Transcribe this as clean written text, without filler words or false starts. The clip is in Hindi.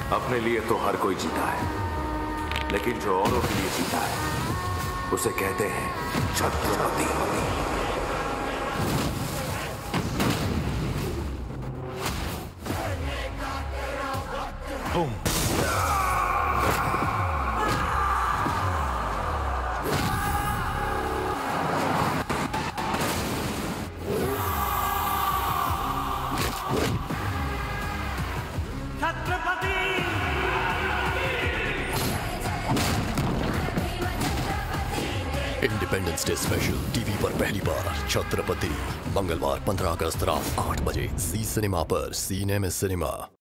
अपने लिए तो हर कोई जीता है, लेकिन जो औरों के लिए जीता है उसे कहते हैं Chhatrapati. Boom. Independence Day special TV पर पहली बार छत्रपति, मंगलवार 15 अगस्त रात 8 बजे, सी सिनेमा पर, सीने में सिनेमा।